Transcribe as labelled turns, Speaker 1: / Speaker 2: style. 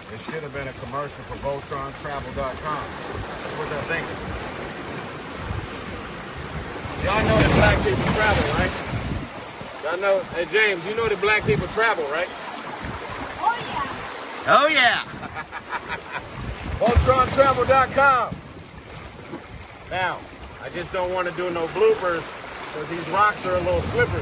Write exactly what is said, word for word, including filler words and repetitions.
Speaker 1: It should have been a commercial for Voltron Travel dot com. What was I thinking? Y'all know that black people travel, right? Y'all know, hey James, you know that black people travel, right?
Speaker 2: Oh yeah.
Speaker 3: Oh yeah.
Speaker 1: Voltron Travel dot com. Now, I just don't want to do no bloopers because these rocks are a little slippery.